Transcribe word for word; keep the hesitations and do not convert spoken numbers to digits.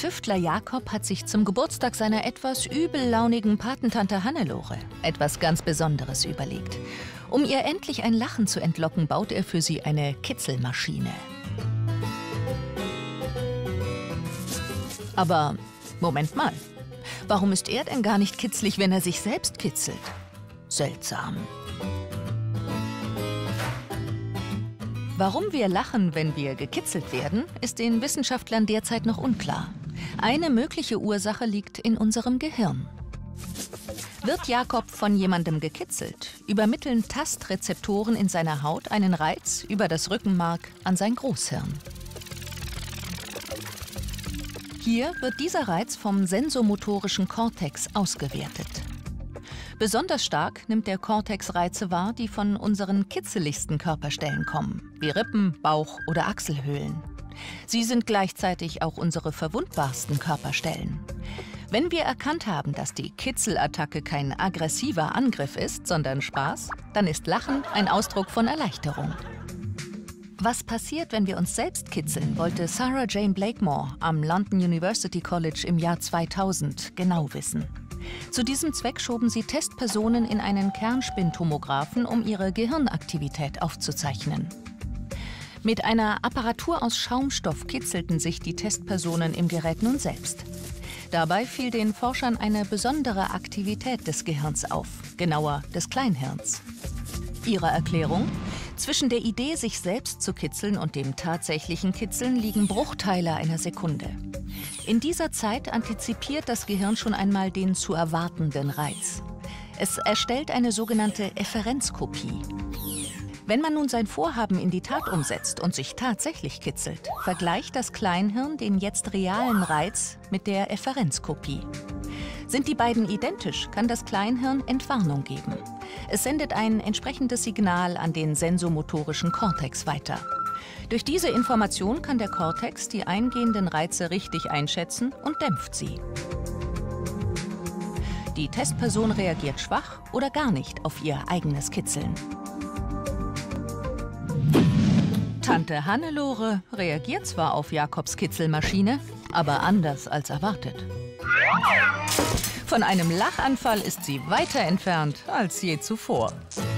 Tüftler Jakob hat sich zum Geburtstag seiner etwas übellaunigen Patentante Hannelore etwas ganz Besonderes überlegt. Um ihr endlich ein Lachen zu entlocken, baut er für sie eine Kitzelmaschine. Aber Moment mal, warum ist er denn gar nicht kitzlig, wenn er sich selbst kitzelt? Seltsam. Warum wir lachen, wenn wir gekitzelt werden, ist den Wissenschaftlern derzeit noch unklar. Eine mögliche Ursache liegt in unserem Gehirn. Wird Jakob von jemandem gekitzelt, übermitteln Tastrezeptoren in seiner Haut einen Reiz über das Rückenmark an sein Großhirn. Hier wird dieser Reiz vom sensomotorischen Kortex ausgewertet. Besonders stark nimmt der Kortex Reize wahr, die von unseren kitzeligsten Körperstellen kommen, wie Rippen, Bauch oder Achselhöhlen. Sie sind gleichzeitig auch unsere verwundbarsten Körperstellen. Wenn wir erkannt haben, dass die Kitzelattacke kein aggressiver Angriff ist, sondern Spaß, dann ist Lachen ein Ausdruck von Erleichterung. Was passiert, wenn wir uns selbst kitzeln, wollte Sarah Jane Blakemore am London University College im Jahr zweitausend genau wissen. Zu diesem Zweck schoben sie Testpersonen in einen Kernspintomographen, um ihre Gehirnaktivität aufzuzeichnen. Mit einer Apparatur aus Schaumstoff kitzelten sich die Testpersonen im Gerät nun selbst. Dabei fiel den Forschern eine besondere Aktivität des Gehirns auf, genauer des Kleinhirns. Ihre Erklärung? Zwischen der Idee, sich selbst zu kitzeln und dem tatsächlichen Kitzeln liegen Bruchteile einer Sekunde. In dieser Zeit antizipiert das Gehirn schon einmal den zu erwartenden Reiz. Es erstellt eine sogenannte Efferenzkopie. Wenn man nun sein Vorhaben in die Tat umsetzt und sich tatsächlich kitzelt, vergleicht das Kleinhirn den jetzt realen Reiz mit der Efferenzkopie. Sind die beiden identisch, kann das Kleinhirn Entwarnung geben. Es sendet ein entsprechendes Signal an den sensomotorischen Kortex weiter. Durch diese Information kann der Kortex die eingehenden Reize richtig einschätzen und dämpft sie. Die Testperson reagiert schwach oder gar nicht auf ihr eigenes Kitzeln. Tante Hannelore reagiert zwar auf Jakobs Kitzelmaschine, aber anders als erwartet. Von einem Lachanfall ist sie weiter entfernt als je zuvor.